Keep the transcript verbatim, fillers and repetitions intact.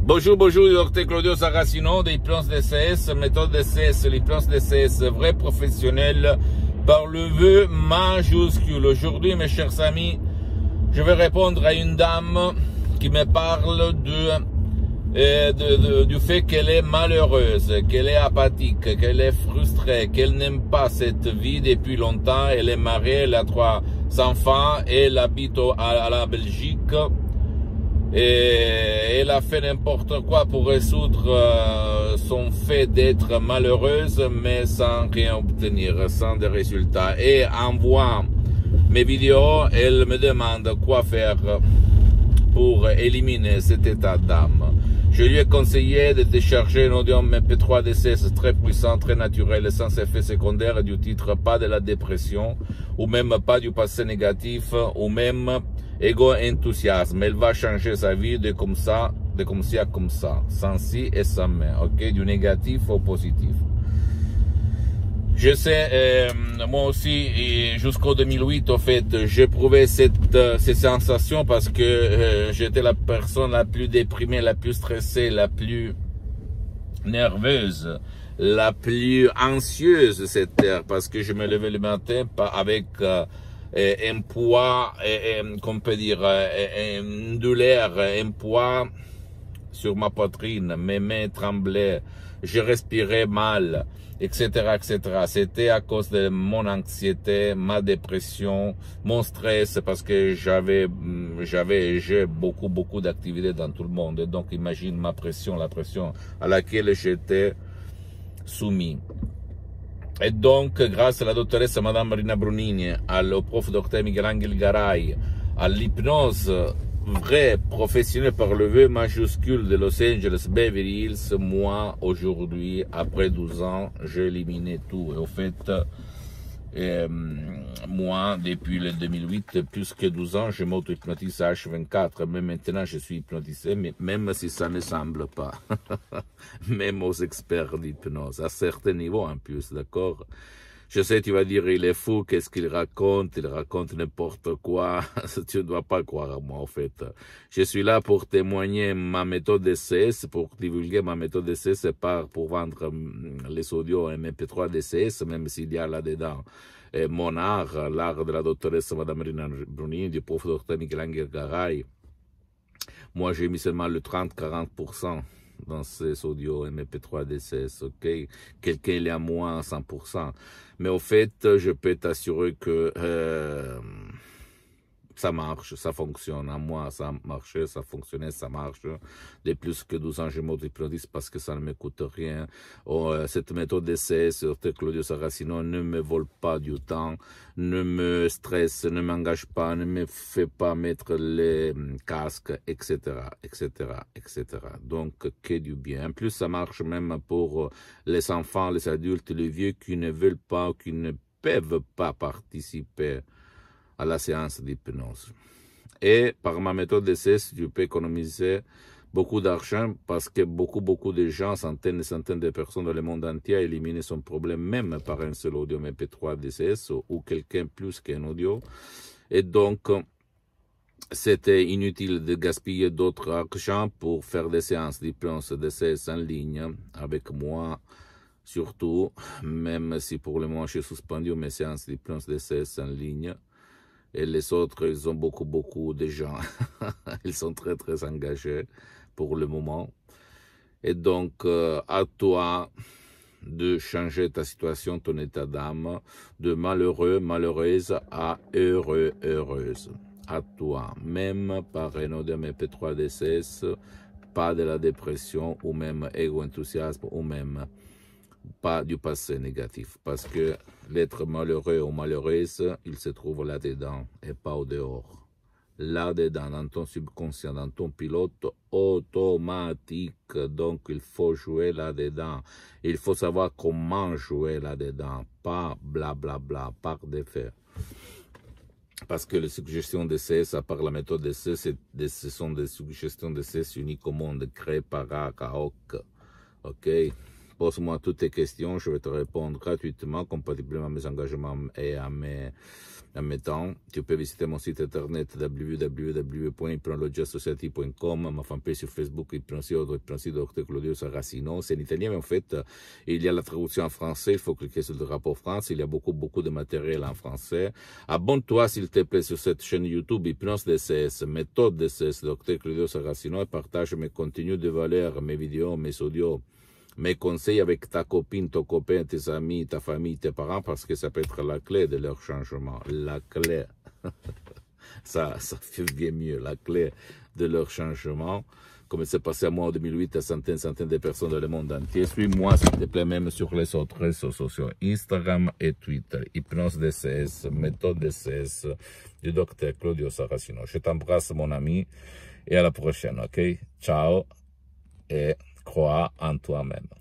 Bonjour, bonjour, docteur Claudio Saracino de l'hypnose D C S, méthode D C S, l'hypnose D C S, vrai professionnel par le vœu majuscule. Aujourd'hui, mes chers amis, je vais répondre à une dame qui me parle de, euh, de, de, du fait qu'elle est malheureuse, qu'elle est apathique, qu'elle est frustrée, qu'elle n'aime pas cette vie depuis longtemps. Elle est mariée, elle a trois enfants, elle habite à, à la Belgique. Et elle a fait n'importe quoi pour résoudre euh, son fait d'être malheureuse, mais sans rien obtenir, sans des résultats. Et en voyant mes vidéos, elle me demande quoi faire pour éliminer cet état d'âme. Je lui ai conseillé de télécharger un audio M P trois D C S très puissant, très naturel, sans effet secondaire, du titre pas de la dépression, ou même pas du passé négatif, ou même égo-enthousiasme. Elle va changer sa vie de comme ça, de comme ci à comme ça, sans si et sans mais, ok, du négatif au positif. Je sais, euh, moi aussi, jusqu'au deux mille huit, au fait, j'éprouvais cette, euh, ces sensations parce que euh, j'étais la personne la plus déprimée, la plus stressée, la plus nerveuse, la plus anxieuse de cette terre, parce que je me levais le matin avec euh, un poids, qu'on peut dire, une douleur, un poids sur ma poitrine, mes mains tremblaient, je respirais mal, et cetera, et cetera. C'était à cause de mon anxiété, ma dépression, mon stress, parce que j'avais, j'avais, j'ai beaucoup, beaucoup d'activités dans tout le monde. Et donc, imagine ma pression, la pression à laquelle j'étais soumis. Et donc, grâce à la dottoresse Madame Marina Brunini, au prof docteur Miguel Angel Garay, à l'hypnose vraie, professionnelle par le vœu majuscule de Los Angeles Beverly Hills, moi, aujourd'hui, après douze ans, j'ai éliminé tout. Et au fait, euh, moi, depuis le deux mille huit, plus que douze ans, je m'auto-hypnotise à H vingt-quatre. Mais maintenant, je suis hypnotisé, mais même si ça ne semble pas. Même aux experts d'hypnose, à certains niveaux en plus, d'accord? Je sais, tu vas dire, il est fou, qu'est-ce qu'il raconte? Il raconte n'importe quoi. Tu ne dois pas croire à moi, en fait. Je suis là pour témoigner ma méthode D C S, pour divulguer ma méthode D C S, et pas pour vendre les audios M P trois D C S, même s'il y a là-dedans et mon art, l'art de la doctoresse Madame Marina Brunini, du prof docteur Miguel Angel Garay. Moi, j'ai mis seulement le trente à quarante pour cent dans ces audios M P trois D C S, ok? Quelqu'un il est à moins cent pour cent. Mais au fait, je peux t'assurer que euh, ça marche, ça fonctionne. À moi, ça marchait, ça fonctionnait, ça marche. De plus que douze ans, je m'auto-hypnotise parce que ça ne me coûte rien. Oh, cette méthode D C S, docteur Claudio Saracino, ne me vole pas du temps, ne me stresse, ne m'engage pas, ne me fait pas mettre les casques, et cetera, et cetera, et cetera. Donc, que du bien. En plus, ça marche même pour les enfants, les adultes, les vieux qui ne veulent pas, qui ne peuvent pas participer à la séance d'hypnose. Et par ma méthode D C S, tu peux économiser beaucoup d'argent parce que beaucoup, beaucoup de gens, centaines et centaines de personnes dans le monde entier, ont éliminé son problème même par un seul audio M P trois D C S ou quelqu'un plus qu'un audio. Et donc, c'était inutile de gaspiller d'autres argent pour faire des séances d'hypnose D C S en ligne avec moi. Surtout, même si pour le moment j'ai suspendu mes séances d'hypnose D C S en ligne. Et les autres, ils ont beaucoup, beaucoup de gens. Ils sont très, très engagés pour le moment. Et donc, euh, à toi de changer ta situation, ton état d'âme, de malheureux, malheureuse à heureux, heureuse. À toi, même par un audio M P trois D C S, pas de la dépression, ou même égo-enthousiasme, ou même pas du passé négatif, parce que l'être malheureux ou malheureuse, il se trouve là-dedans et pas au dehors. Là-dedans, dans ton subconscient, dans ton pilote automatique. Donc, il faut jouer là-dedans. Il faut savoir comment jouer là-dedans, pas blablabla, bla, bla, par défait. Parce que les suggestions D C S, à part la méthode D C S, ce sont des suggestions D C S uniques au monde, créées par Akaok. Ok? pose-moi toutes tes questions, je vais te répondre gratuitement, compatiblement à mes engagements et à mes, à mes temps. Tu peux visiter mon site internet w w w point hypnologia society point com, ma fanpage sur Facebook, Hypnosio, Hypnosio Docteur Claudio Saracino. C'est en italien, mais en fait, il y a la traduction en français, il faut cliquer sur le rapport France, il y a beaucoup, beaucoup de matériel en français. Abonne-toi, s'il te plaît, sur cette chaîne YouTube, Hypnose D C S, méthode D C S, Docteur Claudio Saracino, et partage mes contenus de valeur, mes vidéos, mes audios, mes conseils avec ta copine, ton copain, tes amis, ta famille, tes parents, parce que ça peut être la clé de leur changement. La clé. ça, ça fait bien mieux, la clé de leur changement. Comme c'est passé à moi en deux mille huit à centaines, centaines de personnes dans le monde entier. Suis-moi, s'il te plaît, même sur les autres réseaux sociaux, Instagram et Twitter. Hypnose D C S, méthode D C S du docteur Claudio Saracino. Je t'embrasse, mon ami, et à la prochaine, ok? Ciao, et crois en toi-même.